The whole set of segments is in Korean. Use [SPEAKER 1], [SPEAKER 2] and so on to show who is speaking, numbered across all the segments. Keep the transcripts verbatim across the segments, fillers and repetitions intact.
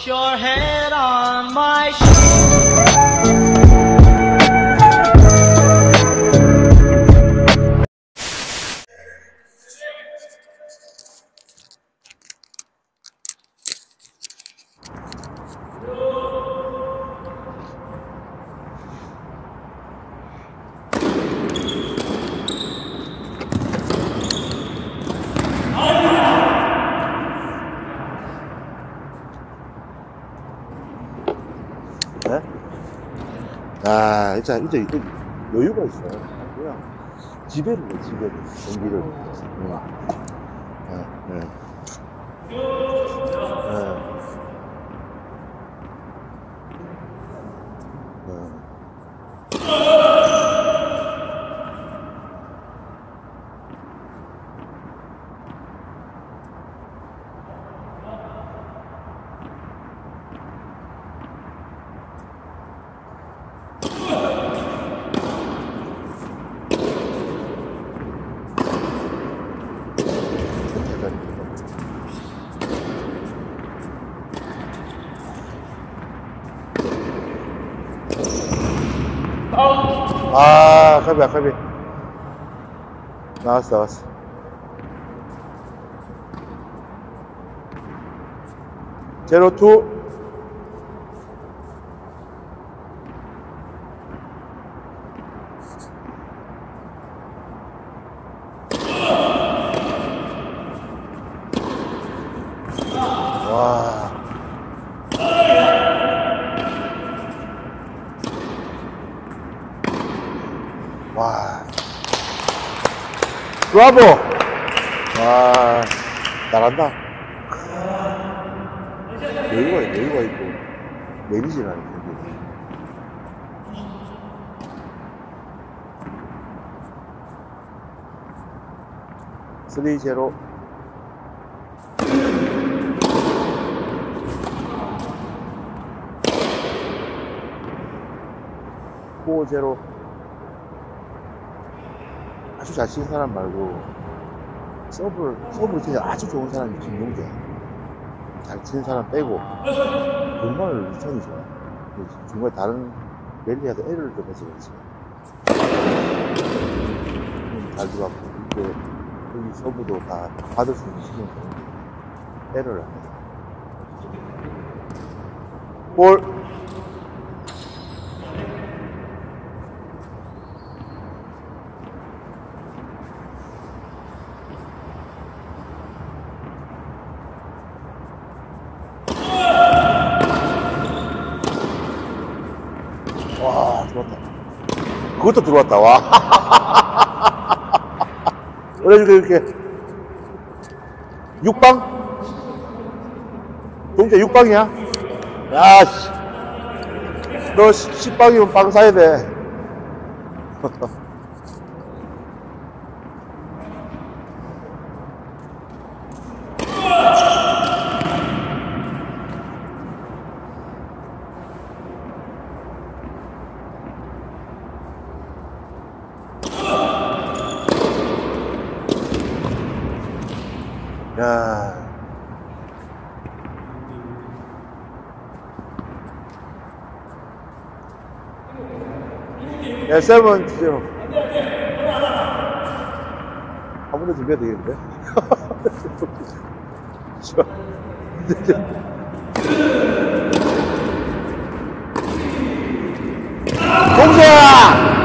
[SPEAKER 1] Put your head on my shoulder.
[SPEAKER 2] 네? 아, 진짜, 이제, 이제 여유가 있어요. 그냥, 지배를 해, 지배를. 경기를. 응. 네, 네. 네. 아, 아깝이, 아깝이. 나왔어, 나왔어. 제로 투. 와. 와. 브라보! 와, 잘한다. 여유가, 여유가 있고, 매니지라는 게. 쓰리 제로. 포 제로. 아주 잘 치는 사람 말고 서브를 서브를 진짜 아주 좋은 사람이 김용재. 잘 치는 사람 빼고 정말 리턴이 좋아. 정말 다른 랠리에도 에러를 좀 해서 그렇지. 잘 들어왔고 이게 여기 서브도 다 받을 수 있는 시즌 에러를 안 해서. 볼. 와, 들어왔다. 그것도 들어왔다, 와. 그래가지고 이렇게. 육 방? 동재 육 방이야? 야, 씨. 너 십 방이면 빵 사야 돼. 야. 야, 세븐, 지금. 한 번 더 준비해야 되겠는데? 동재야!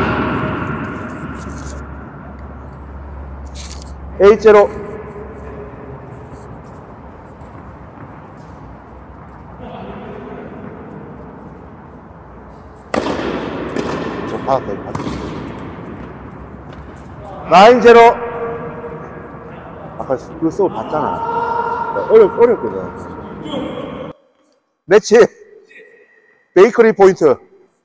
[SPEAKER 2] 에이 제로. 받았다, 이거 받았다. 나인 제로. 아까 그 서브 봤잖아. 어렵, 어렵거든. 매치. 베이커리 포인트.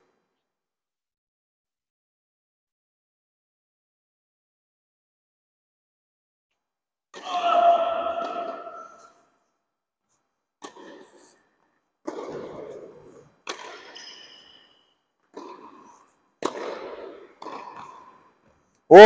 [SPEAKER 2] 와,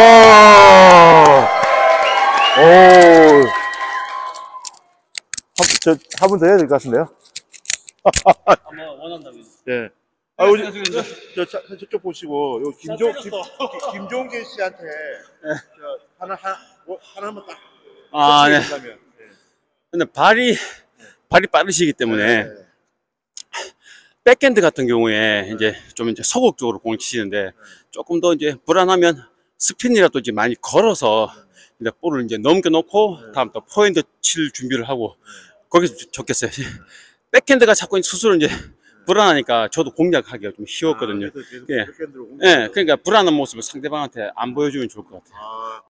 [SPEAKER 2] 오, 저, 한 번 더 해야 될 것 같은데요?
[SPEAKER 1] 한번 원한다면.
[SPEAKER 2] 예. 아, 우리,
[SPEAKER 1] 네,
[SPEAKER 2] 저, 저, 저, 저쪽 보시고, 요, 김종, 김, 김종재 씨한테, 저, 하나, 하나, 뭐, 하나 한번 딱.
[SPEAKER 3] 아, 네.
[SPEAKER 2] 해준다면.
[SPEAKER 3] 근데 발이, 발이 빠르시기 때문에,
[SPEAKER 2] 네.
[SPEAKER 3] 백핸드 같은 경우에 이제 좀 이제 소극적으로 공을 치시는데, 조금 더 이제 불안하면 스핀이라도 이제 많이 걸어서, 이제 볼을 이제 넘겨놓고, 다음 또 포핸드 칠 준비를 하고, 거기서 좋겠어요. 백핸드가 자꾸 수술을 이제 불안하니까 저도 공략하기가 좀 쉬웠거든요.
[SPEAKER 2] 아, 그래서 계속
[SPEAKER 3] 예.
[SPEAKER 2] 백핸드로 공격을
[SPEAKER 3] 예, 그러니까 불안한 모습을 상대방한테 안 보여주면 좋을 것 같아요.
[SPEAKER 2] 아,